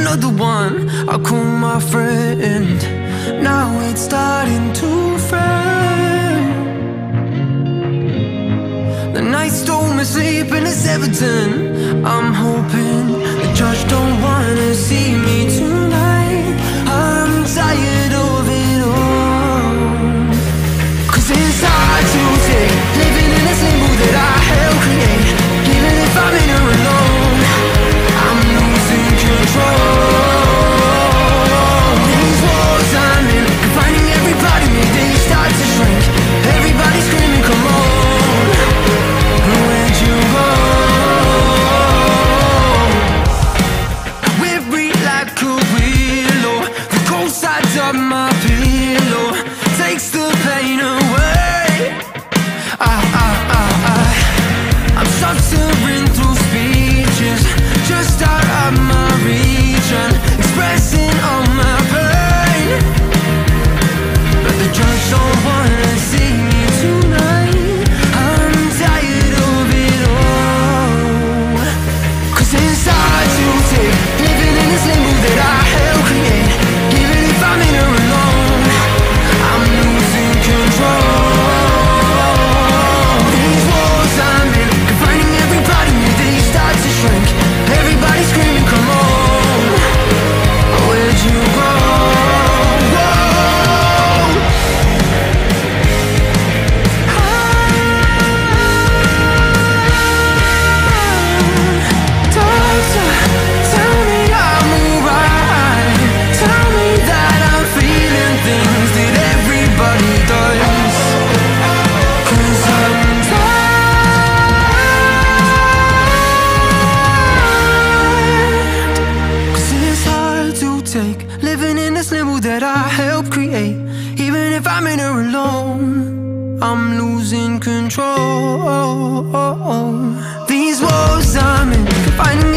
another one I call my friend. Now it's starting to fade. The night stole my sleep and it's evident. I'm hoping the judge don't wanna see me tonight. I'm tired of it all. 'Cause it's hard to take, living in this limbo that I helped create. Even if I'm in here alone, I'm losing control. These walls I'm in, confining every part of me, they start to shrink. Everybody's screaming, come on, where'd you go? Weary like a willow, the cold sides of my pillow takes the pain away. I'm suffering through speeches just out of my region, expressing all my pain. But the judge don't wanna see me tonight. I'm tired of it all. 'Cause it's hard to take, living in this limbo that I helped create. Even if I'm in here alone, I'm losing control. These walls I'm in, confining every part of me, they start to shrink. Everybody's screaming, come on, where'd you go? Doctor, tell me I'm alright. Tell me that I'm feeling things that everybody does. 'Cause I'm tired. 'Cause it's hard to take, living in this limbo that I helped create. Even if I'm in here alone, I'm losing control. These walls I'm in, finding